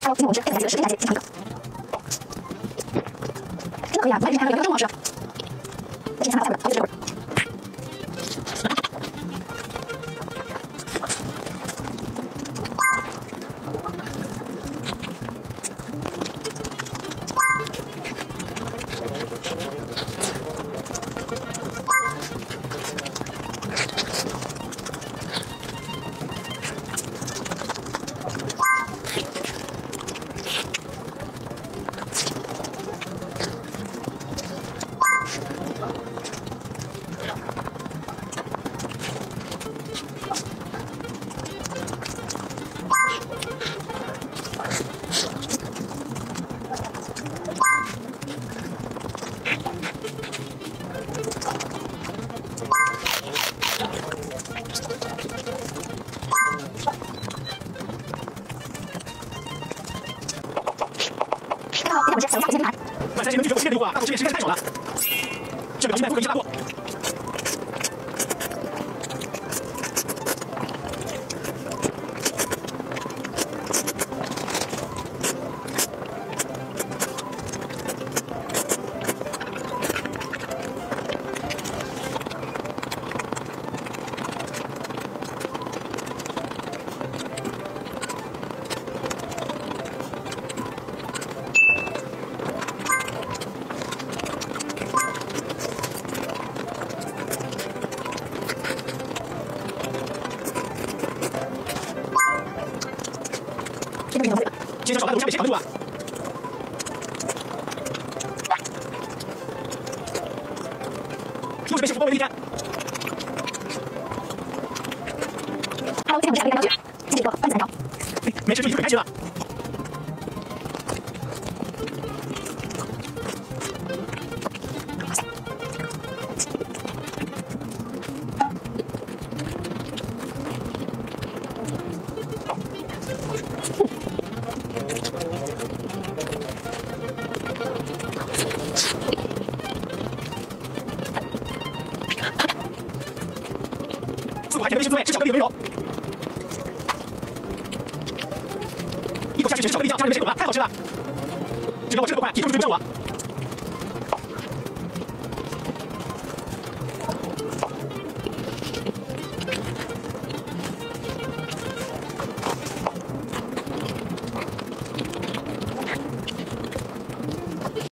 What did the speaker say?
Hello，今天我们吃电子鸡的食，这一家真的可以啊！我以前还有一个这么好吃，而且还有菜味，好久这味。 我是小菜，我先来。 万三鲜能拒绝我新的礼物啊！大伙吃面实在是太爽了。这表情满腹可以吃大货。今天少来，我下面谁扛得住啊？又是被幸福包围的一天。 Hello，今天我们是来给大家自己做番茄蛋糕。 没吃就已经很开心了。自我还甜的新滋味，吃巧克力的温柔。一口下去全是巧克力酱，加上你们水果了，太好吃了！只要我吃得够快，体重就追不上我。